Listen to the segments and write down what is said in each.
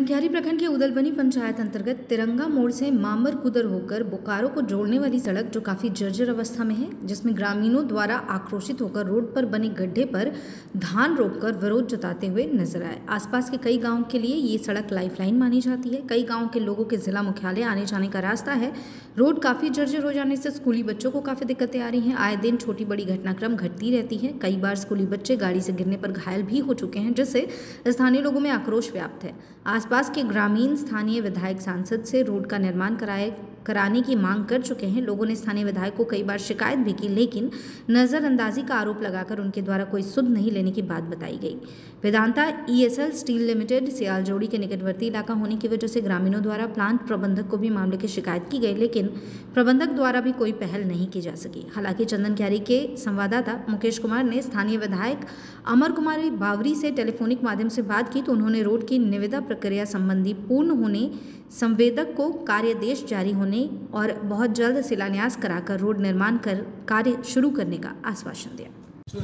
चंदनक्यारी प्रखंड के उदलबनी पंचायत अंतर्गत तिरंगा मोड़ से मामर कुदर होकर बोकारो को जोड़ने वाली सड़क जो काफी जर्जर अवस्था में है, जिसमें ग्रामीणों द्वारा आक्रोशित होकर रोड पर बने गड्ढे पर धान रोककर विरोध जताते हुए नजर आए। आसपास के कई गांवों के लिए ये सड़क लाइफलाइन मानी जाती है। कई गाँव के लोगों के जिला मुख्यालय आने जाने का रास्ता है। रोड काफी जर्जर हो जाने से स्कूली बच्चों को काफी दिक्कतें आ रही हैं। आए दिन छोटी बड़ी घटनाक्रम घटती रहती है। कई बार स्कूली बच्चे गाड़ी से गिरने पर घायल भी हो चुके हैं, जिससे स्थानीय लोगों में आक्रोश व्याप्त है। आसपास के ग्रामीण स्थानीय विधायक सांसद से रोड का निर्माण कराने की मांग कर चुके हैं। लोगों ने स्थानीय विधायक को कई बार शिकायत भी की, लेकिन नजरअंदाजी का आरोप लगाकर उनके द्वारा कोई सुध नहीं लेने की बात बताई गई। Vedanta ESL steel limited Siyaljodi के निकटवर्ती इलाका होने की वजह से ग्रामीणों द्वारा प्लांट प्रबंधक को भी मामले की शिकायत की गई, लेकिन प्रबंधक द्वारा भी कोई पहल नहीं की जा सकी। हालांकि चंदनक्यारी के संवाददाता मुकेश कुमार ने स्थानीय विधायक अमर कुमारी बावरी से टेलीफोनिक माध्यम से बात की तो उन्होंने रोड की निविदा प्रक्रिया संबंधी पूर्ण होने, संवेदक को कार्यादेश जारी होने और बहुत जल्द शिलान्यास कराकर रोड निर्माण कर कार्य शुरू करने का आश्वासन दिया।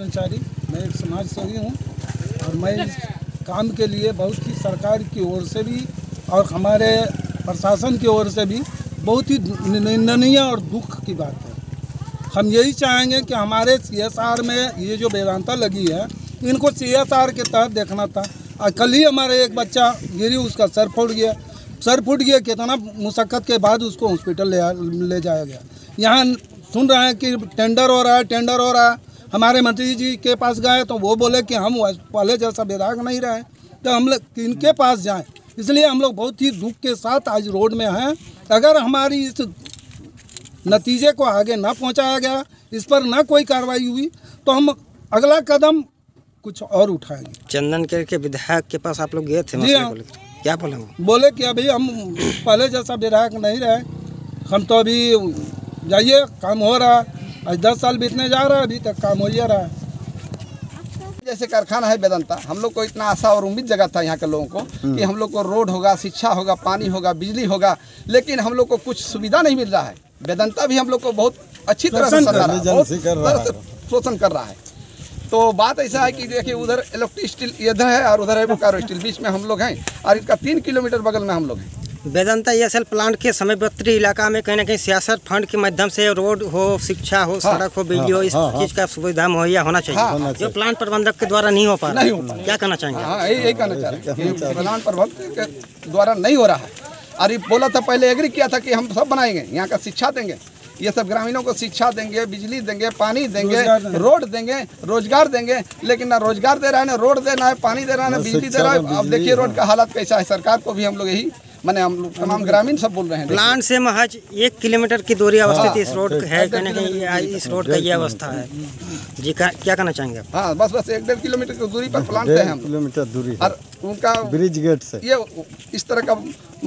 मैं एक समाज सेवी हूँ और मैं इस काम के लिए बहुत ही सरकार की ओर से भी और हमारे प्रशासन की ओर से भी बहुत ही निंदनीय और दुख की बात है। हम यही चाहेंगे कि हमारे CSR में ये जो वेदांता लगी है, इनको CSR के तहत देखना था। कल ही हमारे एक बच्चा गिरी, उसका सर फूट गया। कितना मुशक्क़त के बाद उसको हॉस्पिटल ले जाया गया। यहाँ सुन रहे हैं कि टेंडर हो रहा है। हमारे मंत्री जी के पास गए तो वो बोले कि हम पहले जैसा विधायक नहीं रहे, तो हम लोग किनके पास जाएं। इसलिए हम लोग बहुत ही दुख के साथ आज रोड में हैं। अगर हमारी इस नतीजे को आगे ना पहुंचाया गया, इस पर ना कोई कार्रवाई हुई, तो हम अगला कदम कुछ और उठाएंगे। चंदनक्यारी के विधायक के पास आप लोग गए थे? जी हाँ। क्या बोले? बोले कि अभी हम पहले जैसा विधायक नहीं रहे, हम तो अभी जाइए, काम हो रहा है। आज 10 साल बीतने जा रहा है, अभी तक काम हो ही रहा है। जैसे कारखाना है वेदांता, हम लोग को इतना आशा और उम्मीद जगा था यहाँ के लोगों को कि हम लोग को रोड होगा, शिक्षा होगा, पानी होगा, बिजली होगा, लेकिन हम लोग को कुछ सुविधा नहीं मिल रहा है। वेदांता भी हम लोग को बहुत अच्छी तरह से शोषण कर रहा है। तो बात ऐसा है कि देखिए, उधर इलेक्ट्रिक स्टील इधर है और उधर है बोकारो स्टील, बीच में हम लोग हैं और इसका 3 किलोमीटर बगल में हम लोग हैं। वेदांता ESL प्लांट के समयवर्ती इलाका में कहीं ना कहीं सियासत फंड के माध्यम से रोड हो, शिक्षा हो, सड़क हो, बिजली हो, इस चीज़ का सुविधा मुहैया होना चाहिए, जो प्लांट प्रबंधक के द्वारा नहीं हो पा रहा है। क्या कहना चाहेंगे? यही कहना चाह रहे हैं, प्लांट प्रबंधक के द्वारा नहीं हो रहा है। और ये बोला था, पहले एग्री किया था कि हम सब बनाएंगे, यहाँ का शिक्षा देंगे, ये सब ग्रामीणों को शिक्षा देंगे, बिजली देंगे, पानी देंगे, रोड देंगे, रोजगार देंगे, लेकिन ना रोजगार दे रहा है, ना रोड दे रहा है, पानी दे रहा है, ना बिजली दे रहा है। अब देखिए रोड का हालत कैसा है। सरकार को भी हम लोग यही हम लोग तमाम ग्रामीण सब बोल रहे हैं। प्लांट से महज 1 किलोमीटर की दूरी अवस्थित इस रोड है, कहीं कहीं इस रोड का ये अवस्था है जी। क्या कहना चाहेंगे? हाँ, बस 1-1.5 किलोमीटर की दूरी पर प्लांट है, हम किलोमीटर दूरी और उनका ब्रिज गेट से ये इस तरह का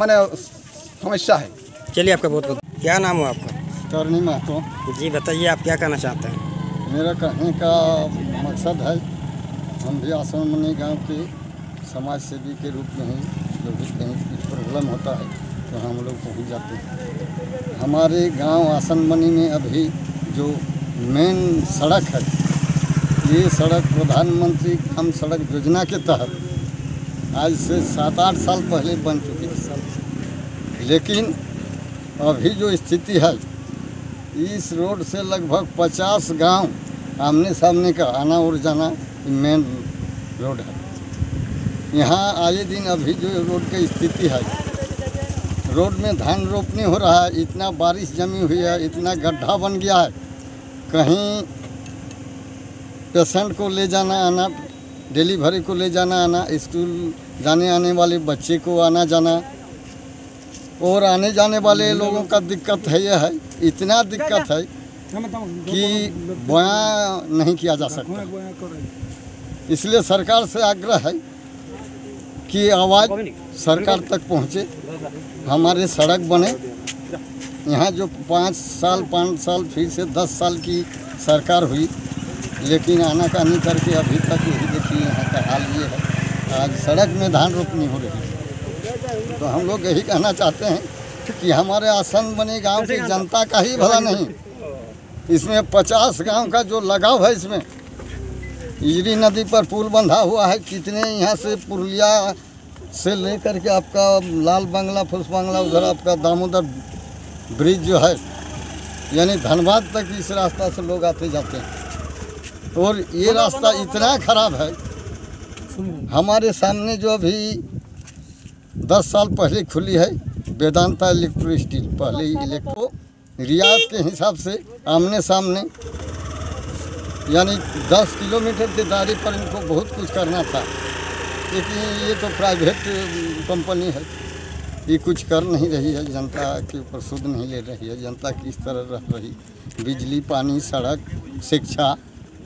समस्या है। चलिए, आपका बहुत बहुत क्या नाम हो आपका? करनी महतो जी, बताइए आप क्या कहना चाहते हैं? मेरा कहने का मकसद है, हम भी आसनमनी गांव के समाज सेवी के रूप में हैं। जो भी कहीं कुछ प्रॉब्लम होता है तो हम लोग पहुंच जाते हैं। हमारे गांव आसनमनी में अभी जो मेन सड़क है, ये सड़क प्रधानमंत्री ग्राम सड़क योजना के तहत आज से 7-8 साल पहले बन चुकी थी, लेकिन अभी जो स्थिति है, इस रोड से लगभग 50 गांव आमने सामने का आना और जाना मेन रोड है। यहाँ आए दिन अभी जो रोड की स्थिति है, रोड में धान रोपनी हो रहा है, इतना बारिश जमी हुई है, इतना गड्ढा बन गया है, कहीं पेशेंट को ले जाना आना, डिलीवरी को ले जाना आना, स्कूल जाने आने वाले बच्चे को आना जाना और आने जाने वाले लोगों का दिक्कत है। यह है, इतना दिक्कत है कि बयां नहीं किया जा सकता। इसलिए सरकार से आग्रह है कि आवाज़ सरकार तक पहुँचे, हमारे सड़क बने। यहाँ जो 5 साल फिर से 10 साल की सरकार हुई, लेकिन आनाकानी करके अभी तक यही देखिए यहाँ का हाल ये है। आज सड़क में धान रोपनी हो रही है। तो हम लोग यही कहना चाहते हैं कि हमारे आसनमनी गांव की जनता का ही भला नहीं, इसमें 50 गांव का जो लगाव है, इसमें इजरी नदी पर पुल बंधा हुआ है, कितने यहाँ से पुरुलिया से लेकर के आपका लाल बांग्ला फुस बांग्ला उधर आपका दामोदर ब्रिज जो है यानी धनबाद तक इस रास्ता से लोग आते जाते हैं। और ये रास्ता इतना खराब है, हमारे सामने जो अभी 10 साल पहले खुली है वेदांता इलेक्ट्रो स्टील, पहले ही इलेक्ट्रो रियाद के हिसाब से आमने सामने यानी 10 किलोमीटर के दायरे पर इनको बहुत कुछ करना था, लेकिन ये तो प्राइवेट कंपनी है, ये कुछ कर नहीं रही है, जनता के ऊपर सुध नहीं ले रही है। जनता किस तरह रह रही, बिजली पानी सड़क शिक्षा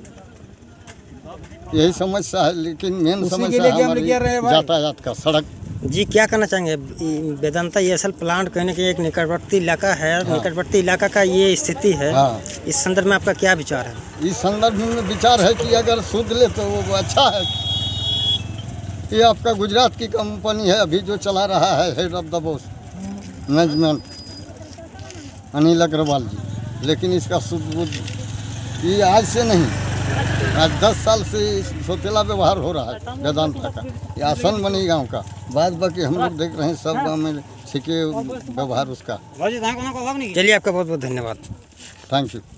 यही समस्या है, लेकिन मेन समस्या हमारी यातायात का सड़क। जी क्या कहना चाहेंगे? वेदांता ESL प्लांट कहने के एक निकटवर्ती इलाका है, निकटवर्ती इलाका का ये स्थिति है, इस संदर्भ में आपका क्या विचार है? इस संदर्भ में विचार है कि अगर सुध ले तो वो अच्छा है। ये आपका गुजरात की कंपनी है अभी जो चला रहा है, head of the boss management Anil Agarwal ji, लेकिन इसका सुध ये आज से नहीं, आज 10 साल से सोतेला व्यवहार हो रहा है वेदांता का, ये आसन बनी गांव का। बाद बाकी हम लोग देख रहे हैं सब गांव में छिके व्यवहार उसका। चलिए आपका बहुत बहुत धन्यवाद। Thank you.